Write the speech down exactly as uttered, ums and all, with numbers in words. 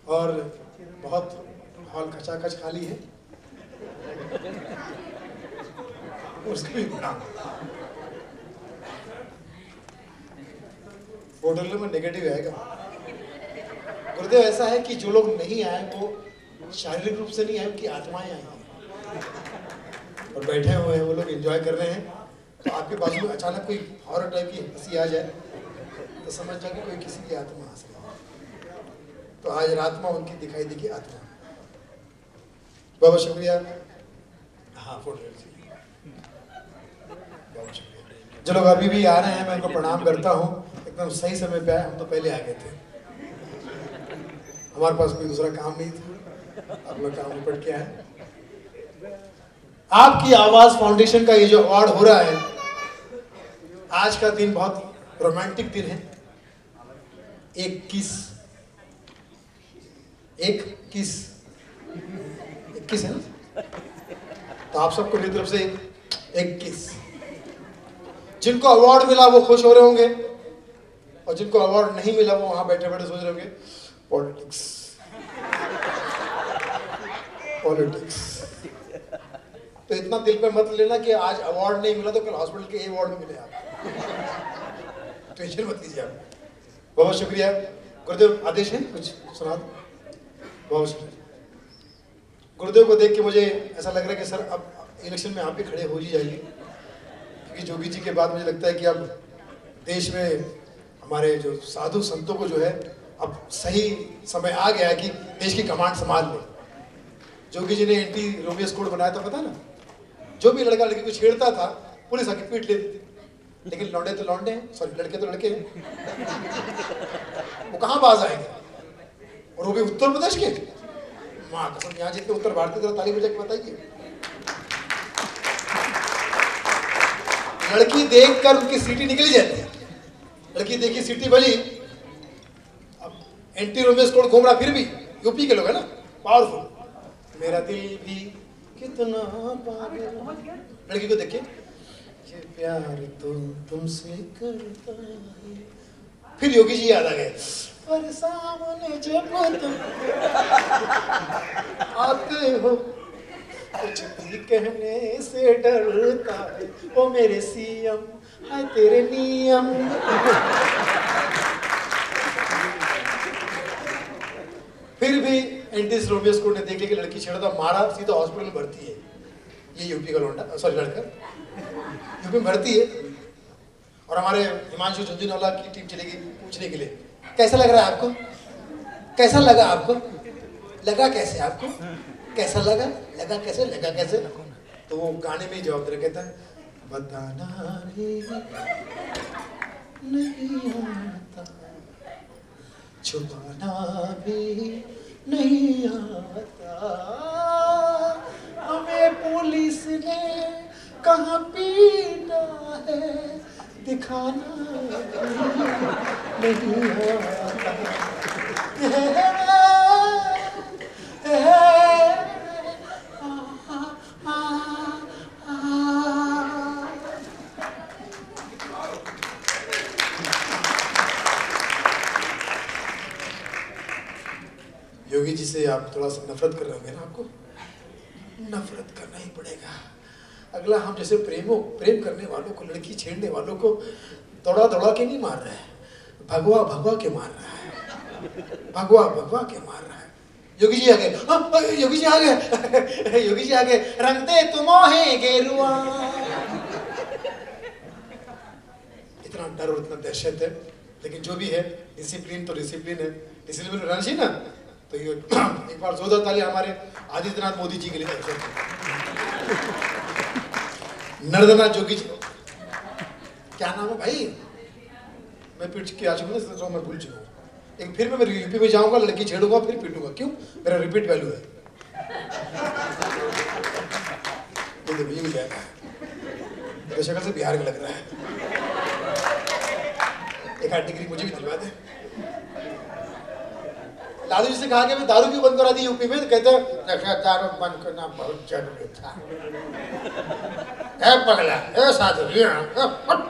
और बहुत हॉल खचाखच खाली है, उसका भी नाम फोटो में नेगेटिव आएगा। गुरुदेव ऐसा है कि जो लोग नहीं आए वो शारीरिक रूप से नहीं आए, उनकी आत्माएं आई हैं और बैठे हुए हैं, वो लोग एंजॉय कर रहे हैं। तो आपके बाजू में अचानक कोई हॉरर टाइप की हंसी आ जाए तो समझ जाए कि कोई किसी की आत्मा हंस रही है। तो आज आत्मा उनकी दिखाई देगी आत्मा। बहुत शुक्रिया। हाँ फोटो बहुत शुक्रिया। जो लोग अभी भी आ रहे हैं मैं उनको प्रणाम करता हूँ, एकदम सही समय पे आए। हम तो पहले आ गए थे, हमारे पास कोई दूसरा काम नहीं था, अपना काम निपट के आए। आपकी आवाज फाउंडेशन का ये जो अवार्ड हो रहा है, आज का दिन बहुत रोमांटिक दिन है। एक किस, एक किस, एक किस है ना, तो आप सबको मेरी तरफ से एक, एक किस। जिनको अवार्ड मिला वो खुश हो रहे होंगे और जिनको अवार्ड नहीं मिला वो वहां बैठे बैठे सोच रहे होंगे पॉलिटिक्स पॉलिटिक्स। तो इतना दिल पे मत लेना कि आज अवार्ड नहीं मिला तो कल हॉस्पिटल के ए वार्ड में मिले आप, टेंशन मत लीजिए आप। बहुत शुक्रिया। गुरुदेव आदेश है कुछ सुना दो। बहुत शुक्रिया। गुरुदेव को देख के मुझे ऐसा लग रहा है कि सर अब इलेक्शन में आप भी खड़े हो ही जाइए, क्योंकि जोगी जी के बाद मुझे लगता है कि अब देश में हमारे जो साधु संतों को जो है अब सही समय आ गया है कि देश की कमांड संभाल ले। जोगी जी ने एंटी रोमियोस कोड बनाया था, पता ना, जो भी लड़का लड़की को छेड़ता था पुलिस आके पीट लेती थी, लेकिन लौंडे तो लौंडे हैं, सॉरी लड़के तो लड़के हैं, वो कहाँ बाज आएंगे। और वो भी उत्तर प्रदेश के, माँ कसम यहाँ जितने उत्तर भारत की तरफ ताली बजा के बताइए। लड़की देखकर उनकी सीटी निकली जाती है, लड़की देखी सीटी बजी, अब एंटी रोमियोस कोड घूम रहा, फिर भी यूपी के लोग है ना पावरफुल, मेरा दिल भी कितना पागल, लड़की को देख के ये प्यार तो तुमसे करता है। फिर योगी जी याद आ गए, पर सामने जब तुम आते हो कुछ भी कहने से डरता है, ओ मेरे सीएम है तेरे नियम। फिर भी एंटी रोमियोस कोड ने देख लिया कि लड़की छेड़ा था, मारा, सीधा हॉस्पिटल में भर्ती है। ये यूपी का लौंडा, सॉरी लड़का यूपी में भर्ती है। और हमारे हिमांशु झुंझुनवाला की टीम चलेगी पूछने के लिए, कैसा लग रहा है आपको, कैसा लगा आपको, लगा कैसे आपको, कैसा लगा, लगा कैसे, लगा कैसे। तो वो गाने में ही जवाब दे रहा, कहता है बताना नहीं आता, छुपाना भी नहीं आता, हमें पुलिस ने कहाँ पीटा है, दिखाना भी नहीं आता। योगी जी से आप थोड़ा सा नफरत कर रहे होंगे ना, आपको नफरत करना ही पड़ेगा। अगला हम जैसे प्रेमों प्रेम करने वालों को, लड़की छेड़ने वालों को दौड़ा दौड़ा के नहीं मार रहा है, भगवा भगवा के मार रहा है, भगवा भगवा के मार रहा है। योगी जी आ गए, हाँ योगी जी आ गए, योगी जी आ गए, रंग दे तुम है गेरुआ। इतना डर और इतना दहशत है, लेकिन जो भी है डिसिप्लिन तो डिसिप्लिन है, डिसिप्लिन रहना चाहिए ना। तो ये एक बार जोरदार ताली हमारे आदित्यनाथ मोदी जी के लिए। नर्मदा जोगी जी, क्या नाम है भाई, मैं पीट के आ चुका हूँ, मैं भूल चुका हूँ। एक फिर मैं यूपी में जाऊंगा, लड़की छेड़ूंगा, फिर पीटूंगा, क्यों, मेरा रिपीट वैल्यू है। ये देखो ये भी जाएगा, मेरे शक्ल से बिहार का लग रहा है। एक आध डिग्री मुझे भी दिलवा दे। लालू जी से कहा कि मैं दारू क्यों बंद करा दी यूपी में, तो कहते हैं दारू बंद करना बहुत जरूरी था। ए पगला, ए साधु,